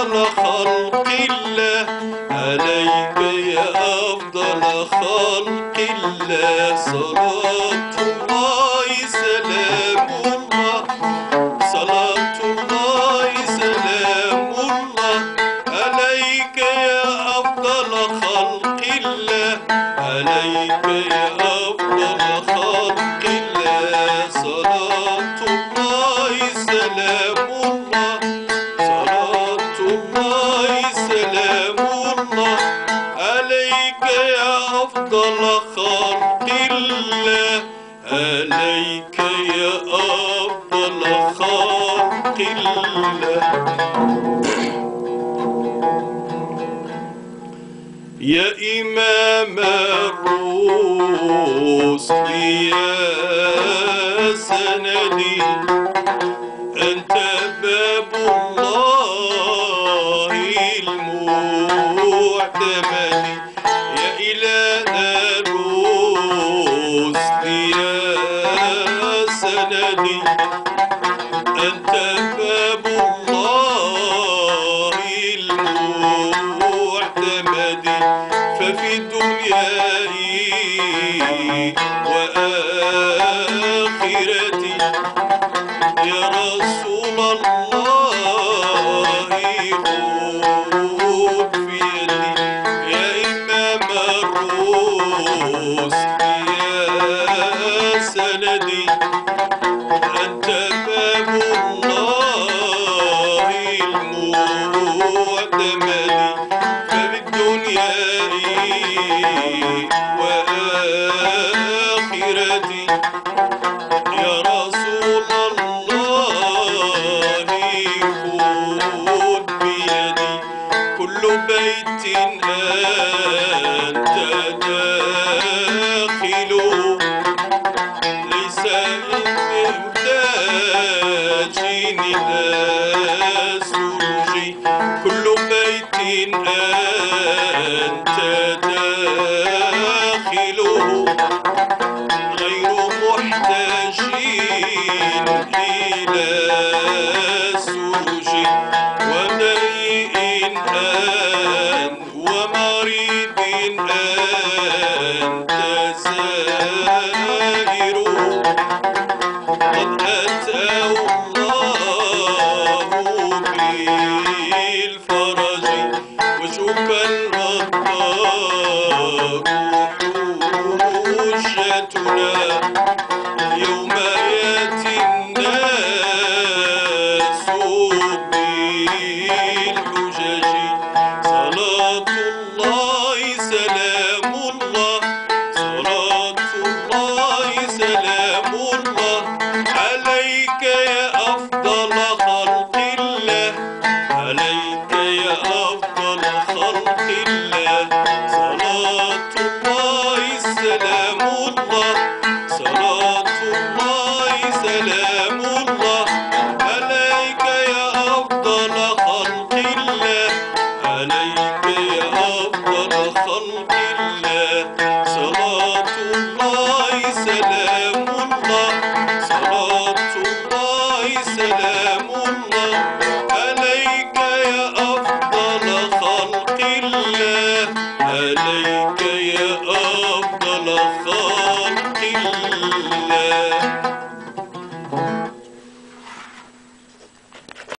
أفضل خلق الله، عليك يا أفضل خلق الله، صلاة الله سلام الله، صلاة الله سلام الله، عليك يا أفضل خلق الله، عليك يا أفضل خلق الله، صلاة الله سلام الله، صلاة الله سلام الله، عليك يا أفضل خلق الله، عليك يا أفضل خلق الله. يا إمام الرسل يا سندي، أنت باب الله المعتمد، يا إله الرسل يا سندي، أنت باب الله المعتمد، ففي دنياي وآخرتي يا رسول الله خذ بيدي، يا إمام الرسل يا سندي، أنت باب الله المعتمد، فبالدنيا وآخرتي يا رسول الله خذ بيدي، كل بيت أنت داخله ليس للمحتاج إلى سوجي، كل بيت أنت داخله غير محتاج إلى سوجي، ومريء ومريض أنت زائر، قد أتاه الله بالفرج، وشك الغدار حجتنا، يوم يأتي الناس بالحجج، صلاة الله سلام الله، صلاة الله سلام الله، عليك يا أفضل خلق الله، عليك يا أفضل خلق الله، صلاة الله سلام الله، صلاة الله سلام الله، عليك يا أفضل خلق الله، عليك يا أفضل خلق الله، صلاة الله سلام الله، صلاة الله سلام الله، عليك يا أفضل خلق الله، عليك